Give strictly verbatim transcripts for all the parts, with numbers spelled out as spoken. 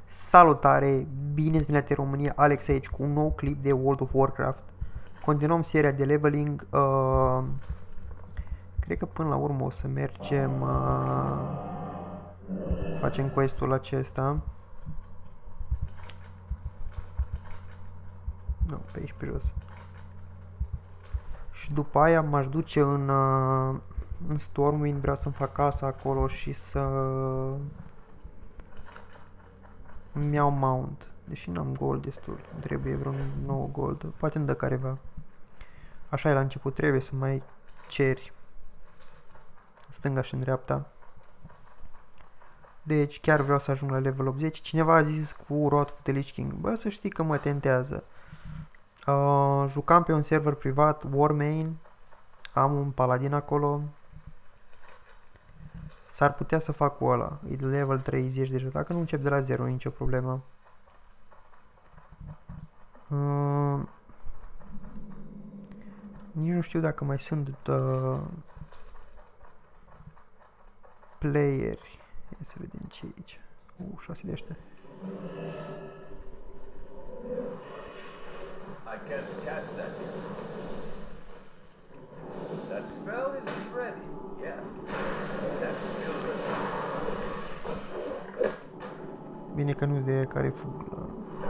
Salutare! Bine ați venit în România, Alex aici cu un nou clip de World of Warcraft. Continuăm seria de leveling. Uh, cred că până la urmă o să mergem... Uh, facem quest-ul acesta. Nu, pe aici pe jos. Și după aia m-aș duce în, uh, în Stormwind, vreau să-mi fac casa acolo și să... îmi iau mount. Deși n-am gold destul, îmi trebuie vreo nouă gold. Poate îmi dă careva. Așa e la început, trebuie să mai ceri stânga și în dreapta. Deci chiar vreau să ajung la level optzeci. Cineva a zis cu Wrath of the Lich King. Bă, să știi că mă tentează. Uh, jucam pe un server privat, Warmain. Am un paladin acolo. S-ar putea să fac cu ăla. E de level treizeci deja. Dacă nu încep de la zero, nicio problemă. Uh, nici nu știu dacă mai sunt uh, playeri. Ia să vedem ce e aici. Uh, șase de ăștia. I can't cast that. That spell is ready. Yeah. That's still ready. Bine că nu-s de aia care fug la...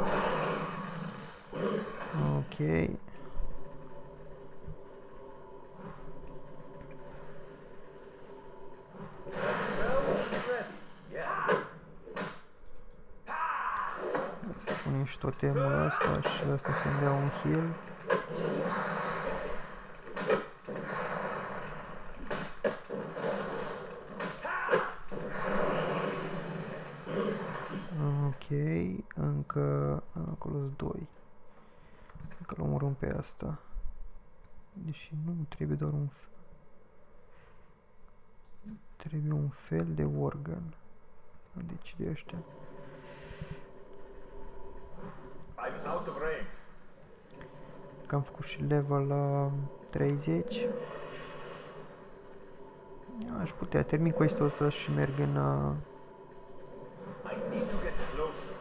Ok. Să punem și totemul ăsta și ăsta să-mi dea un heal. Ok, încă acolo-s doi. Încă l omorâm pe asta. Deși nu trebuie doar un fel. Trebuie un fel de organ. Deci de ăștia. I'm out of range. Că am făcut și level la treizeci. Aș putea termin quest-ul ăsta și merg în... Uh, I need to get closer.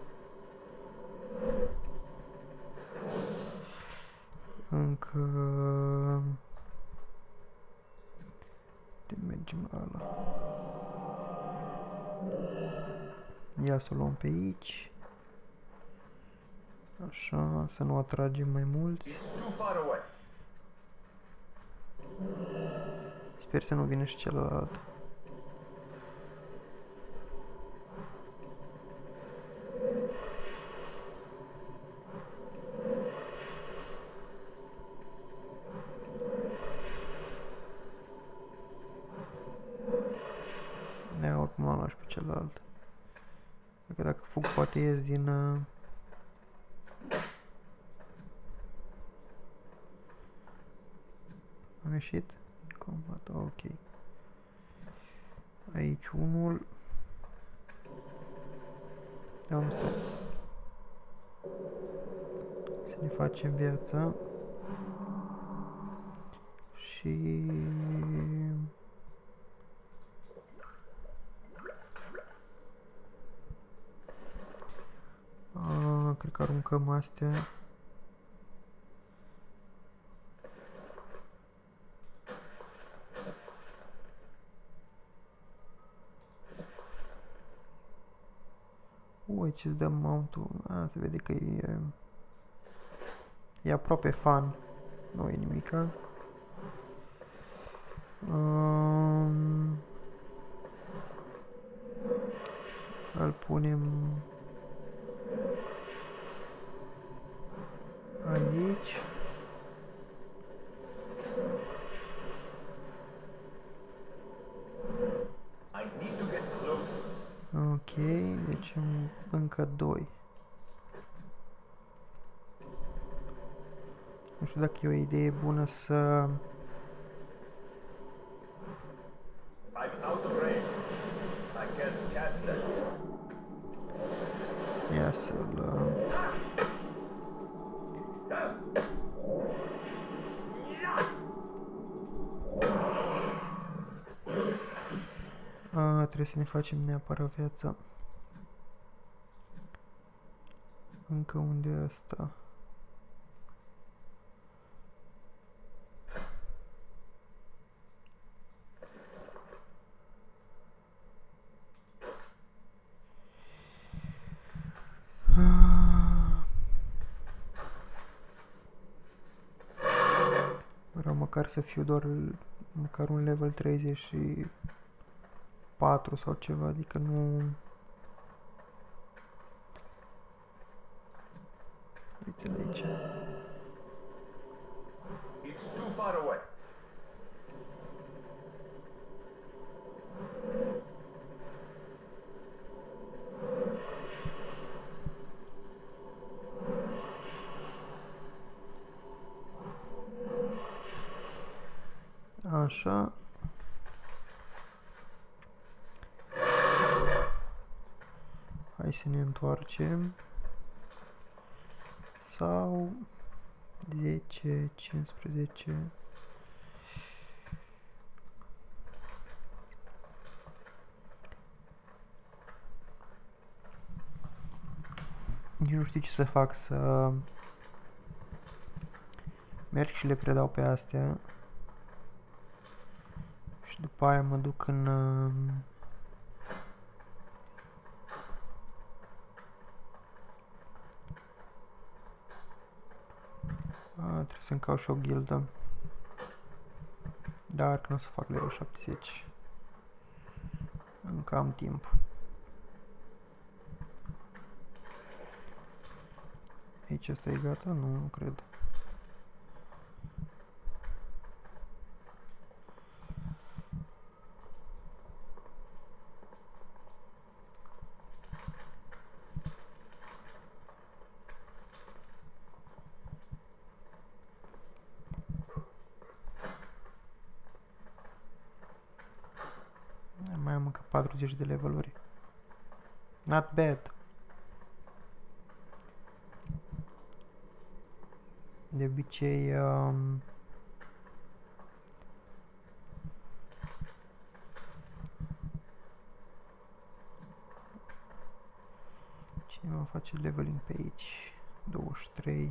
încă... De mergem la ăla. Ia să o luăm pe aici. Așa, să nu atragem mai mulți. It's too far away. Sper să nu vină și celălalt. Da, oricum am luat și pe celălalt. Dacă dacă fug poate ies din... Uh... Am ieșit? Combat, ok. Aici unul. De unde stai? Să ne facem viața. Și... A, cred că aruncăm astea. Ui, ce-ți dă mount-ul? A, se vede că e... E aproape fun. Nu e nimica. Um, îl punem... aici. I need to get closer. Ok, deci încă doi. Nu știu dacă e o idee bună să... I'm out of range. I can't cast that. Ia să-l... A, trebuie să ne facem neapărat viața. Încă unde e ăsta? Vreau măcar să fiu doar măcar un level treizeci și patru sau ceva, adică nu... Uite-l aici. It's too far away. Așa. Hai să ne întoarcem. Sau zece, cincisprezece. Nici nu știu ce să fac, să merg și le predau pe astea. Și după aia mă duc în... A, trebuie să-mi caut și o ghildă. Dar că nu o să fac level șaptezeci. Încă am timp. Aici asta e gata? Nu, nu cred. Mai am încă patruzeci de leveluri. Not bad. De obicei... Um, cine va face leveling pe aici? douăzeci și trei.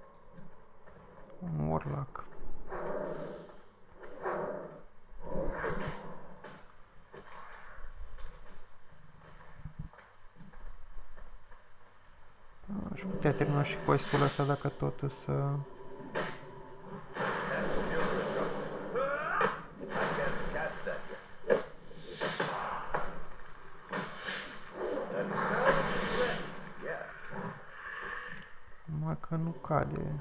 Un Warlock. Aș putea termina și quest-ul ăsta dacă tot să... Numai că nu cade.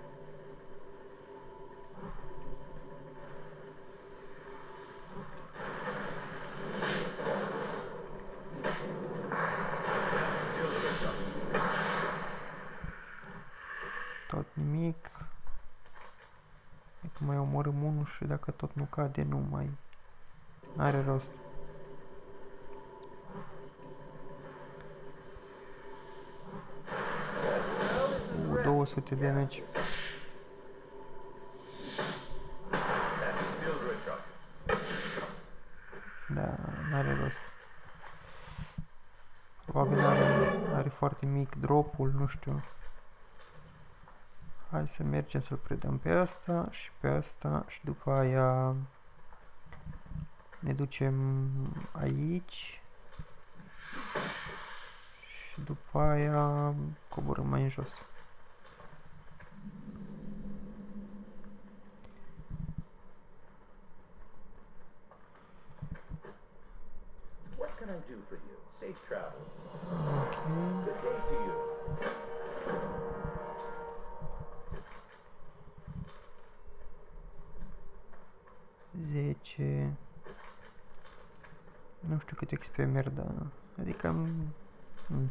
Tot nimic. Acum mai omorâm unul și dacă tot nu cade, nu mai are rost. Uh, două sute de damage. Da, n-are rost. Probabil are, are foarte mic dropul, nu știu. Hai să mergem să-l predăm pe asta și pe asta și după aia ne ducem aici și după aia coborâm mai în jos. What can I do for you? Safe travels. Ok. Good day to you. zece. Nu știu cât X P merg, dar adică mm.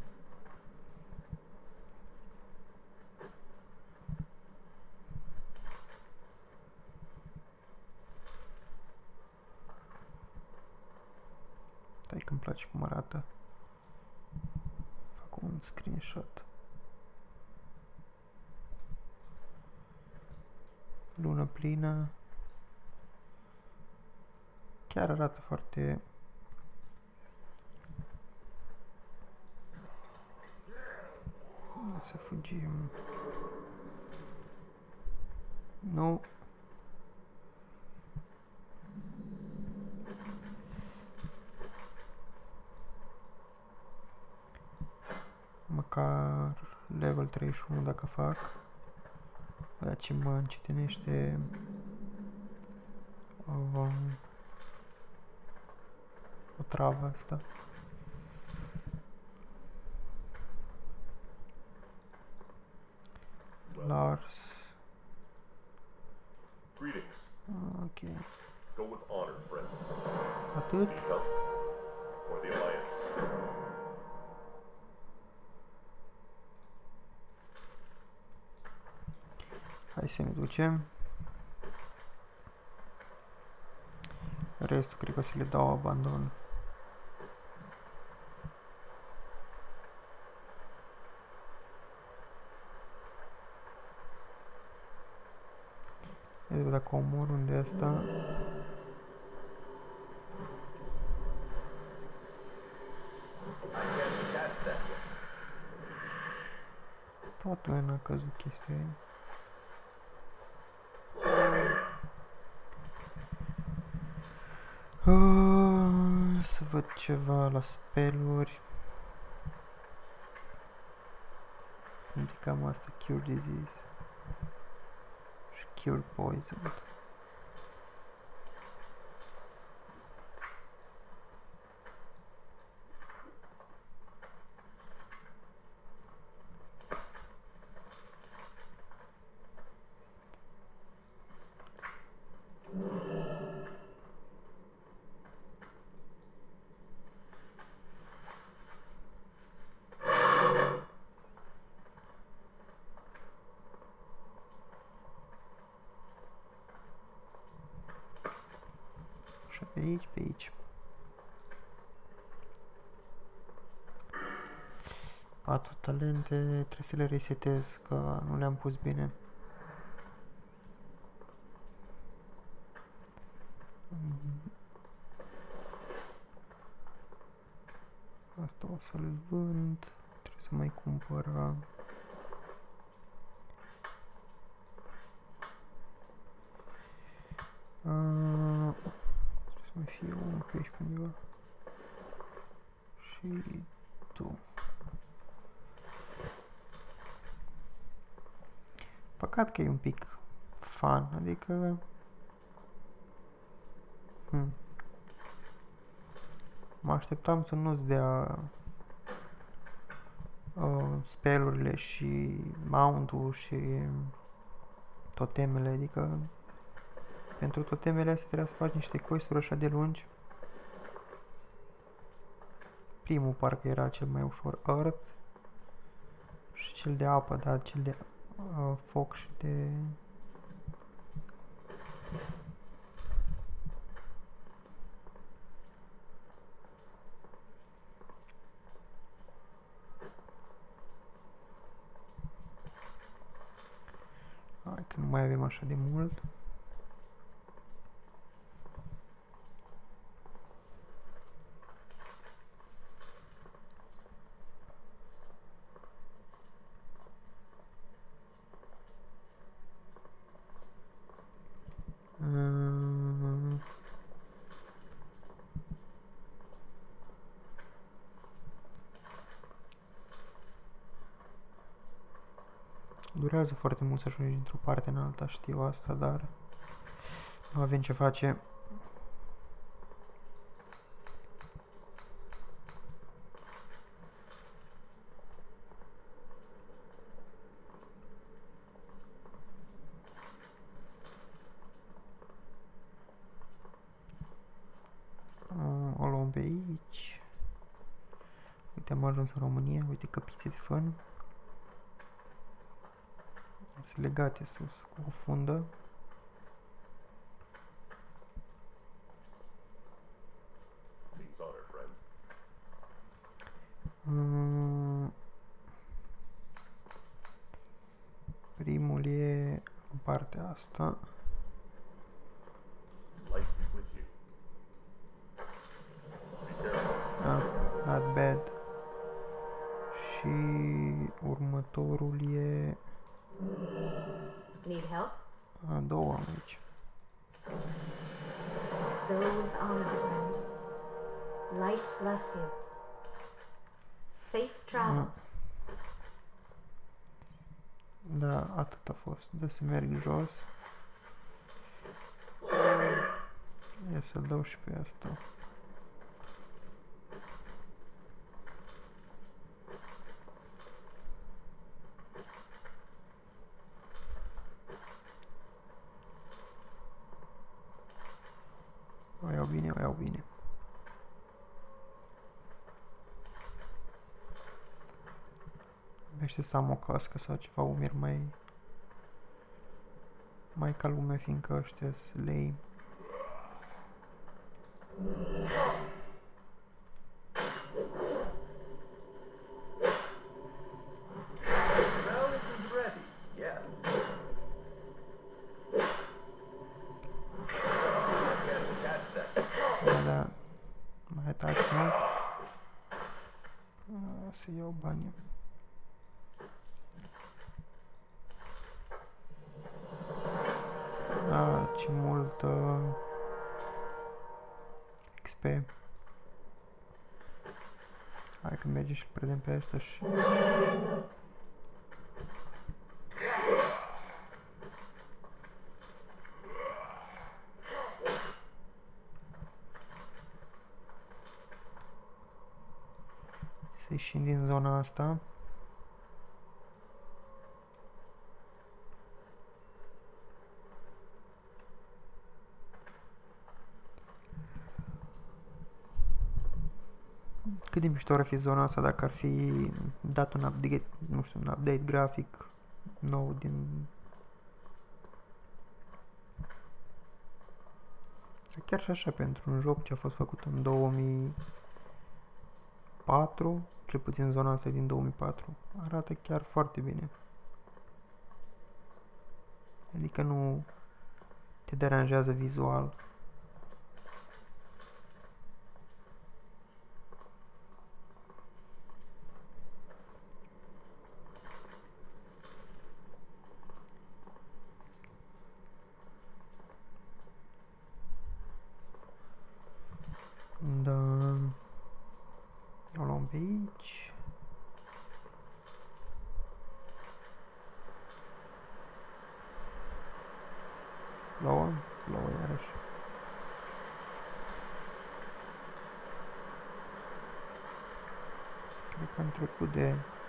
Stai că îmi place cum arată. Fac un screenshot. Lună plină. Chiar arată foarte... Să fugim. Nu. Măcar level treizeci și unu dacă fac. Dar ce mă încetinește um, o travă asta. Lars. Greetings. Ok. Go with honor, friend. Atât. Come. For the Alliance. Hai să ne ducem. Restul cred că o să le dau abandon. Vedem dacă omor unde asta. Tot nu a căzut chestia aia. Uh, să văd ceva la speluri. Indicam asta, Cure Disease și Cure Poison. Pe aici, pe aici. Patru talente, trebuie să le resetez, că nu le-am pus bine. Asta o să-l vând, trebuie să mai cumpăr. Uh, să mai fie unul pe aici pe undeva. Și tu. Păcat că e un pic fun, adică... Hmm. Mă așteptam să nu-ți dea uh, spellurile și mount-ul și totemele, adică pentru totemele astea trebuie să faci niște quest-uri așa de lungi. Primul parcă era cel mai ușor, Earth, și cel de apă, dar cel de uh, foc și de... Hai că nu mai avem așa de mult. Uh, Durează foarte mult să ajungi dintr-o parte în alta, știu asta, dar nu avem ce face. Uh, o luăm pe aici. Uite, am ajuns în România, uite căpițe de fân. Sunt legate sus cu o fundă. Mm. Primul e în partea asta. Ah, not bad. Și următorul e... Need help? A, două am aici. Go with honor, friend. Light bless you. Safe travels. Da, atât a fost. De să merg jos. Ia să dau și pe asta. O iau bine, o iau bine. Vește să am o cască sau ceva umeri mai... mai ca lume, fiindcă ăștia sunt lame. Now it's ready. Yeah. I can cast that. Da, da. Mai atac, nu? O să iau banii. Ah, ce mult uh, X P. Hai că merge și predem pe asta și... Să ieșim din zona asta. Cât de mișto ar fi zona asta dacă ar fi dat un update, nu știu, un update grafic nou din... Sau chiar și așa pentru un joc ce a fost făcut în două mii patru, cel puțin zona asta e din două mii patru, arată chiar foarte bine. Adică nu te deranjează vizual. Da, o luăm pe aici. Plouă, plouă iarăși. Cred că am trecut de...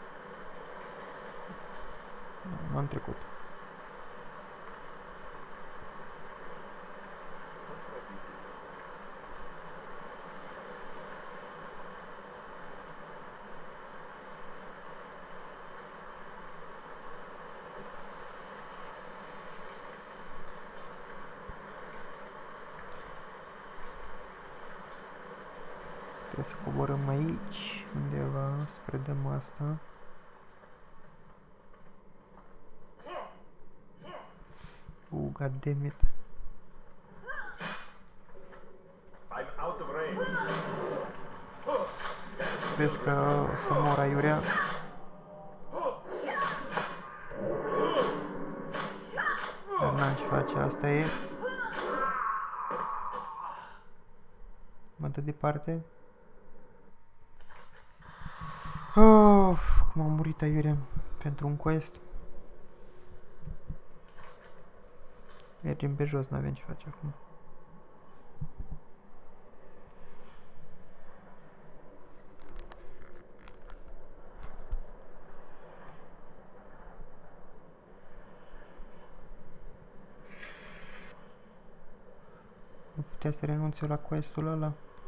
Nu, nu am trecut. Trebuie să coborâm aici, undeva, spre dăm asta. Uh, goddammit. I'm out of range. Vezi că o să mor aiurea. Dar n-am ce face, asta e. Mă dă departe. Of, cum am murit aiurea pentru un quest. Mergem pe jos, n-avem ce face acum. Nu putea să renunț eu la quest-ul ăla?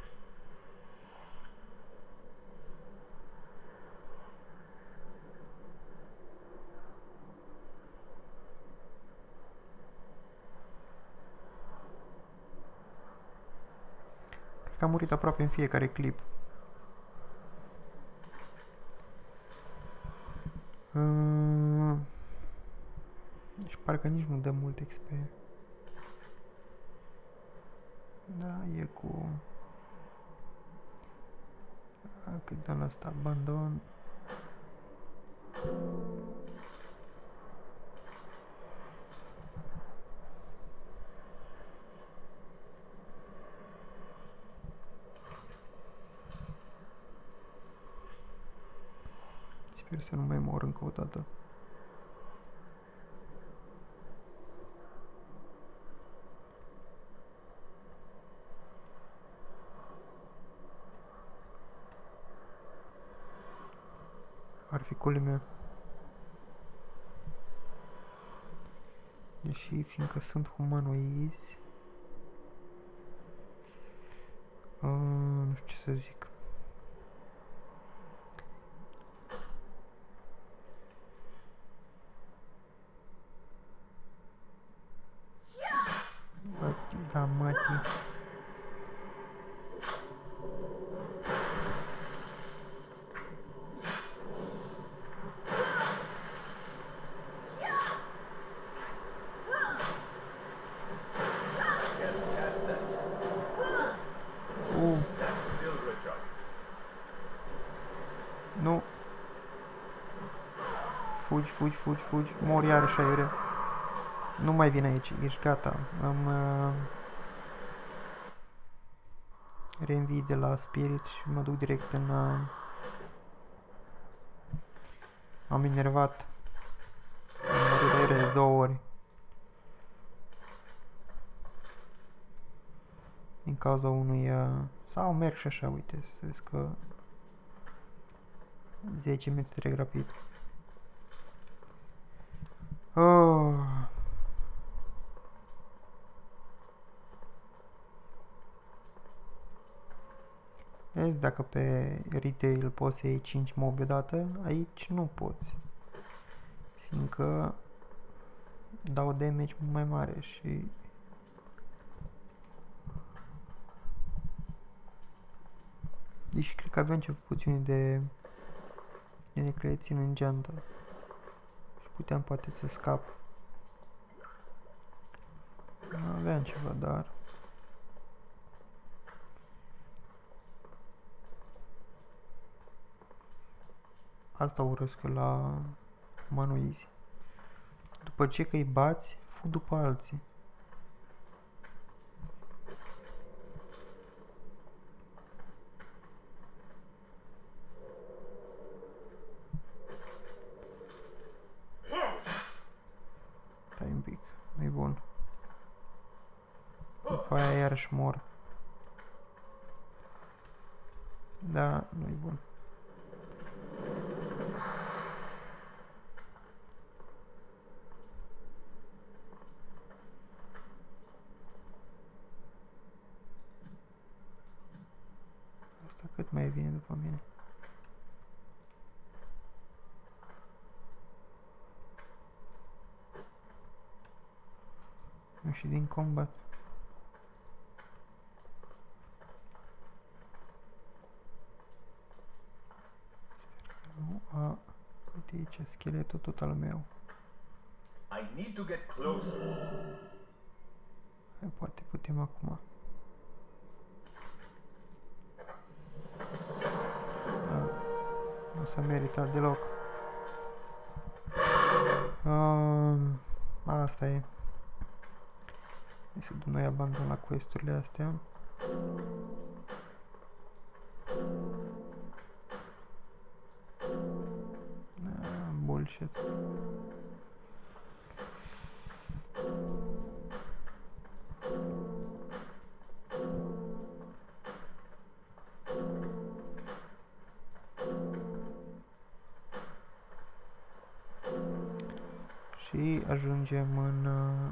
Cred că am murit aproape în fiecare clip. Uh, deci parcă nici nu dă mult X P. Da, e cu... A, cât dăm la asta, abandon. Sper să nu mai mor încă o dată. Ar fi culmea. Deși, fiindcă sunt humanoizi, uh, nu știu ce să zic. Da, mati. Uh. Nu. Fugi, fugi, fugi, fugi. Mor iarăși aiurea. Nu mai vin aici, ești gata. Am uh, reînvii de la Spirit și mă duc direct în... Uh, am enervat. Am murit aiurea de două ori. Din cauza unui... Uh, sau merg și așa, uite, să vezi că... zece minute trec rapid. Oh. Vezi, dacă pe retail poți să iei cinci mobi odată, aici nu poți. Fiindcă dau damage mult mai mare și... Deși cred că aveam ceva puțin de... de necrețin în geantă. Și puteam poate să scap. Aveam ceva, dar... Asta urăsc la humanoizi. După ce că îi bați, fug după alții. Stai un pic, nu-i bun. După aia iarăși mor. Da, nu-i bun. Asta cât mai vine după mine? Nu și din combat. Sper că nu a... Uite aici, scheletul tot al meu. I need to get closer. Hai, poate putem acum. Da. Nu s-a meritat deloc. Um, asta e. Hai să dăm noi abandon la quest-urile astea. Ah, bullshit. Și ajungem în uh,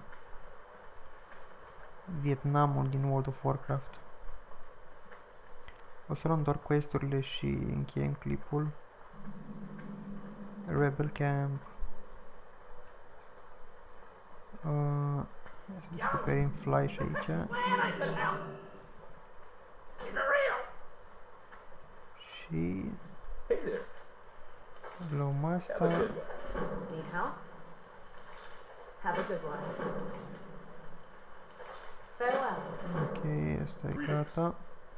Vietnamul din World of Warcraft. O să luăm doar quest-urile și încheiem clipul. Rebel Camp. Uh, să descoperim Flash aici. Și luăm asta. Need help? Have a good one. Farewell. Ok, asta e gata.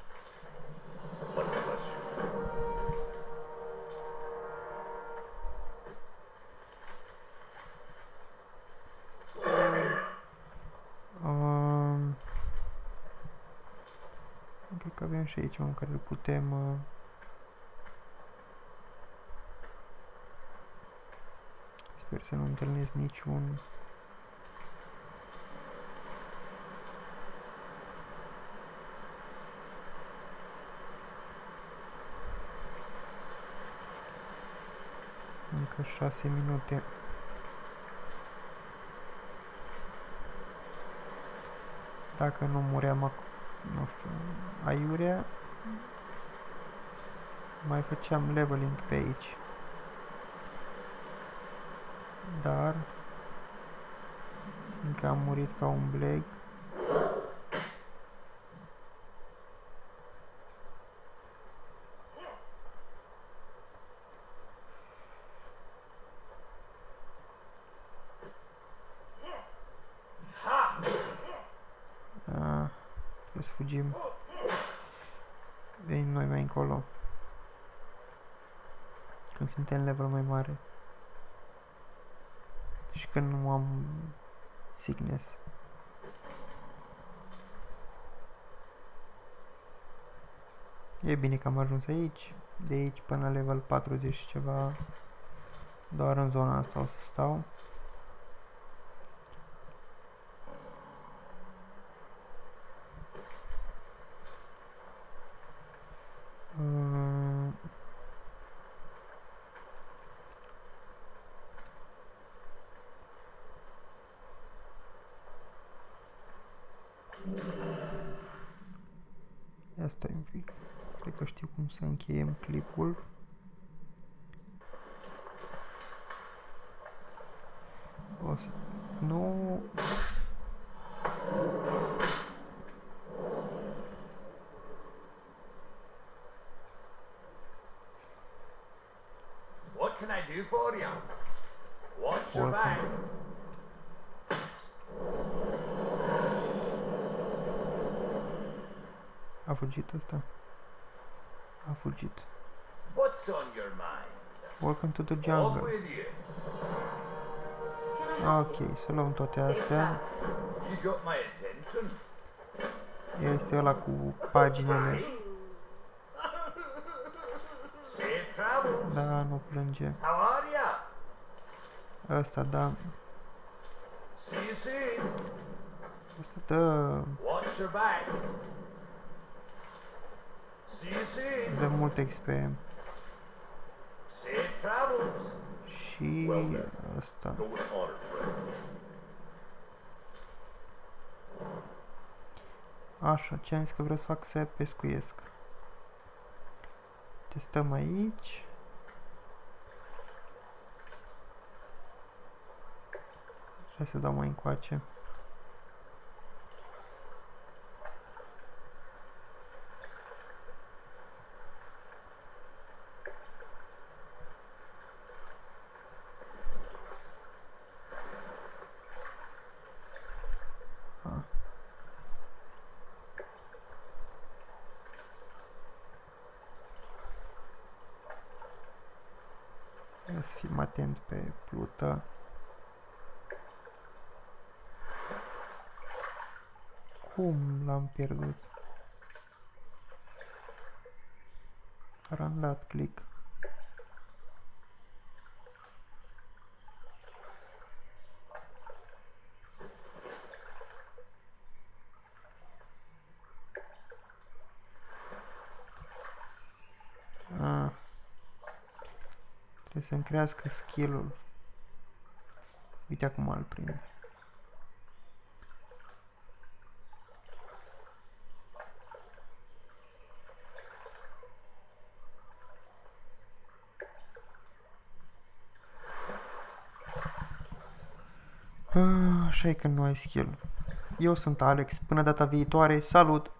Um, cred că avem și aici un care îl putem uh, Sper să nu întâlnesc niciun... Încă șase minute. Dacă nu muream, nu știu, aiurea, mai făceam leveling pe aici. Dar încă am murit ca un bleg. Ah, trebuie să fugim. Venim noi mai încolo. Când suntem level mai mare. Și când nu am sickness. E bine că am ajuns aici. De aici până level patruzeci și ceva. Doar în zona asta o să stau. Uh... Ia stai un pic. Cred că știu cum să încheiem clipul. O să... Nu... What can I do for you? Watch your back. A fugit ăsta? A fugit. What's on your mind? Welcome to the Off jungle. with you. Ok, să luăm toate astea. You got my attention. Este ăla cu paginile. Safe travels. Da, nu plânge. How are ya? Ăsta, da. See you soon. Ăsta, da. Watch your back. See you soon. Dă mult X P. Safe travels. Și ăsta. Go with honor, friend. Așa, ce am zis că vreau să fac să pescuiesc. Testăm aici. Trebuie să dau mai încoace. Să fim atent pe plută. Cum l-am pierdut? Am dat click. Ah. Trebuie să-mi crească skill-ul. Uite acum îl prind. Așa e că nu ai skill. Eu sunt Alex. Până data viitoare, salut!